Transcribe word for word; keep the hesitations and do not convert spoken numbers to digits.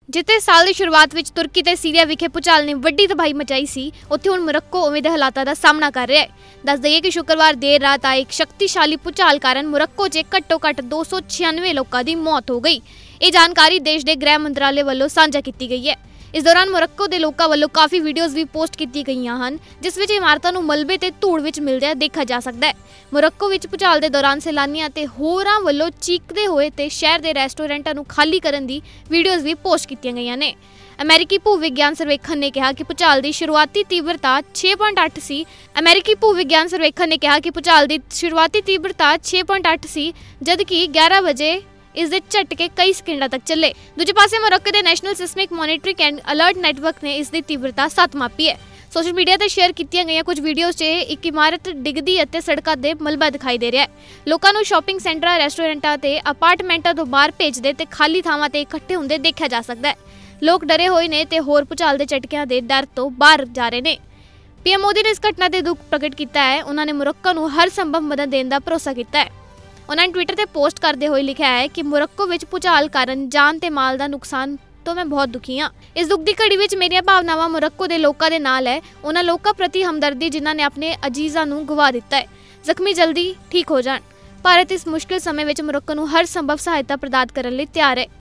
ਜਿੱਥੇ ਸਾਲ ਦੀ ਸ਼ੁਰੂਆਤ ਵਿੱਚ ਤੁਰਕੀ ਤੇ ਸੀਰੀਆ ਵਿਖੇ ਭੂਚਾਲ ਨੇ ਵੱਡੀ ਤਬਾਹੀ ਮਚਾਈ ਸੀ, ਉੱਥੇ ਹੁਣ ਮੋਰੱਕੋ ਉਵੇਂ ਦੇ ਹਾਲਾਤਾਂ ਦਾ ਸਾਹਮਣਾ ਕਰ ਰਿਹਾ ਹੈ। ਦੱਸ ਦਈਏ ਕਿ ਸ਼ੁੱਕਰਵਾਰ ਦੇਰ ਰਾਤ ਆਏ ਇੱਕ ਸ਼ਕਤੀਸ਼ਾਲੀ ਭੂਚਾਲ ਕਾਰਨ ਮੋਰੱਕੋ 'ਚ ਘੱਟੋ-ਘੱਟ ਦੋ ਸੌ ਛਿਆਨਵੇਂ ਲੋਕਾਂ ਦੀ ਮੌਤ ਹੋ ਗਈ। ਇਹ ਜਾਣਕਾਰੀ ਦੇਸ਼ ਦੇ ਗ੍ਰਹਿ ਮੰਤਰਾਲੇ ਵੱਲੋਂ ਸਾਂਝਾ ਕੀਤੀ ਗਈ ਹੈ। इस दौरान मोरक्को के लोगों वालों काफ़ी वीडियोज़ भी पोस्ट की गई हैं, जिस विच इमारतों को मलबे ते धूड़ विच मिलदे देखा जा सकता है। मोरक्को विच भूचाल के दौरान सैलानियों ते होरां वालों चीकते हुए ते शहर के रेस्टोरेंटां नूं खाली करन दी वीडियोज़ भी पोस्ट की गई ने। अमेरिकी भू विग्यान सर्वेखण ने कहा कि भूचाल की शुरुआती तीव्रता छे पॉइंट अठ सी अमेरिकी भू विग्यान सर्वेखण ने कहा कि भूचाल की शुरुआती तीव्रता छे पॉइंट अठ सी जबकि ग्यारह बजे इस दे झटके कई सेकंडा तक चले। दूजे पासे मोरक्को के national seismic monitoring and alert network ने इसकी तीव्रता सत्त मापी है। सोशल मीडिया पर शेयर की गई कुछ वीडियोज़ से एक इमारत डिगदी और सड़कों के मलबा दिखाई दे रहा है। लोगों को शॉपिंग सेंटर, रेस्टोरेंटां ते अपार्टमेंटां तो बाहर भेजते ते खाली थावां ते इकट्ठे होंदे देखा जा सकता है। लोग डरे हुए ने ते होर भूचाल के झटकियां के डर तो बाहर जा रहे हैं। पीएम मोदी ने इस घटना से दुख प्रगट किया है। उन्होंने मोरक्को को हर संभव मदद देने का भरोसा किया है। उन्होंने ट्विटर पर पोस्ट करते हुए लिखा है कि मोरक्को विच भूचाल कारण जान ते माल का नुकसान तो मैं बहुत दुखी हाँ। इस दुख की घड़ी में मेरिया भावनावां मोरक्को के लोगों के नाल है। उन्होंने लोगों प्रति हमदर्दी जिन्होंने अपने अजीज़ां नूं गवा दिता है। जख्मी जल्दी ठीक हो जाए। भारत इस मुश्किल समय में मोरक्को नूं हर संभव सहायता प्रदान करने लई तैयार है।